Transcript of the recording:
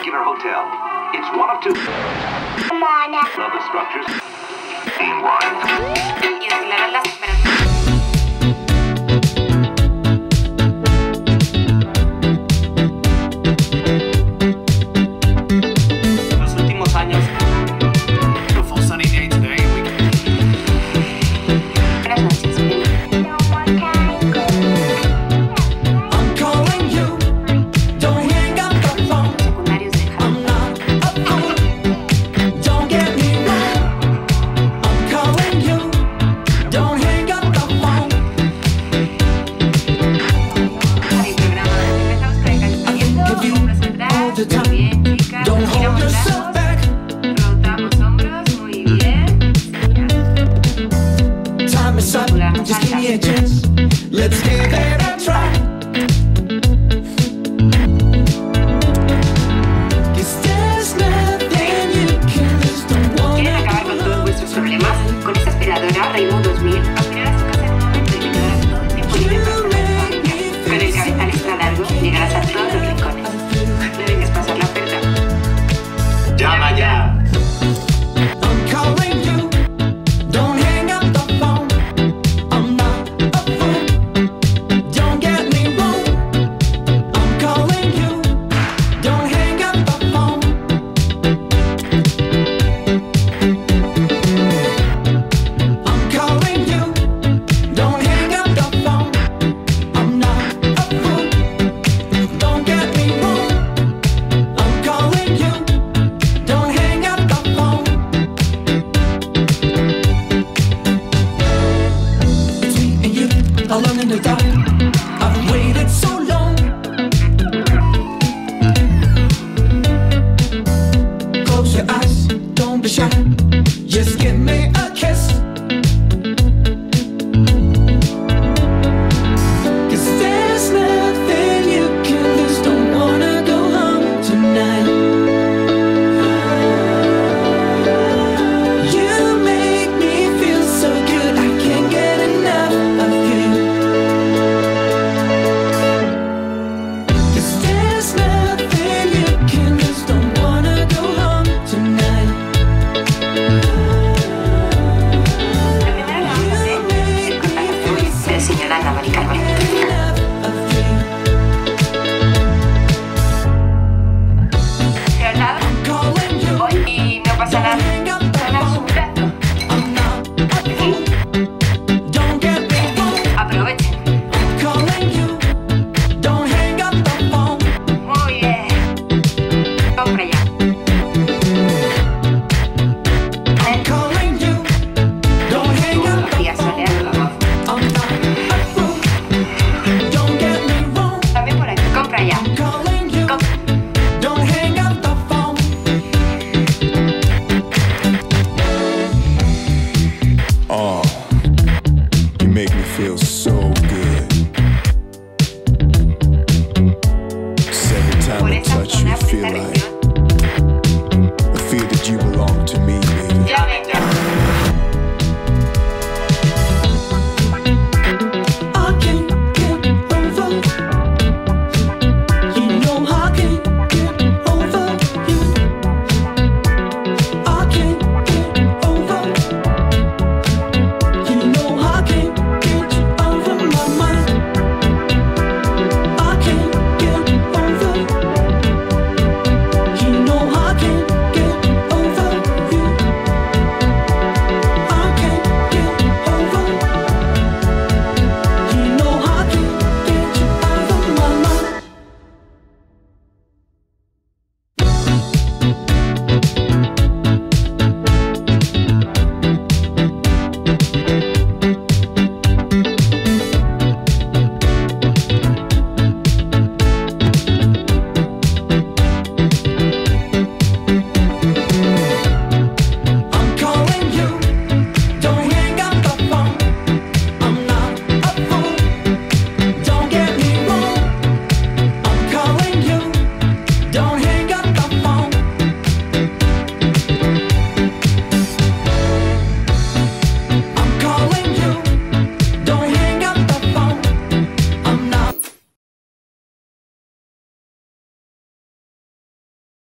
Circular Hotel. It's one of two. Come on now. Love structures. Being wide. Y declarar las temperaturas. Los últimos años. Beautiful sunny day today. Buenas noches. No more time. I'm calling you. Don't hang up the phone. Secundarios de I'm not a fool. Don't get me wrong. I'm calling you. Don't hang up the phone. el programa. Empezamos con el calentamiento. Hombros atrás. Muy bien, chicas. Don't hold Giramos yourself brazos. back. Rotamos hombros. Muy bien. Time is up. Just give me a chance. Let's give it a try. 'Cause there's nothing you can lose. Don't ¿Quieren wanna acabar con todos vuestros problemas? Con esta aspiradora Rainbow 2000 aspirarás tu casa en un momento y liberarás todo el tiempo libre para tu familia. Con el cabezal extra largo llegarás a todos los rincones. No dejes pasar la oferta. Llama ya. I'm calling you. Don't hang up the phone. I'm not a fool. Don't get me wrong. I'm calling you. Don't hang up the phone. I'm calling you. Don't hang up the phone. I'm not a fool. Don't get me wrong. I'm calling you. Don't hang up the phone. It's me and you, alone in the dark. I've waited so long. Close your eyes, don't be shy. Just give me a kiss. 'Cause there's nothing you can lose. Don't wanna go home tonight. You make me feel so good. I can't get enough of you. 'Cause there's nothing you can lose. Don't wanna go home tonight. La primera la vamos a hacer sin cortar las cebollas. De señora Ana Mari Carmen. Enough of you. ¿Verdad? Calling you. Hoy y no pasa nada. Ganas un plato. I'm not a fool. Don't get me wrong. Aprovechen. Calling you. Don't hang up the phone. Muy bien. Compra ya. Calling you. Don't hang up Unos the días soleados. I'm not a fool. Don't get me wrong. También por aquí. Compra ya. Calling you. Don't hang up the phone. Oh, you make me feel so good. 'Cause every time Por I esa touch you, zona, I por feel esa like región,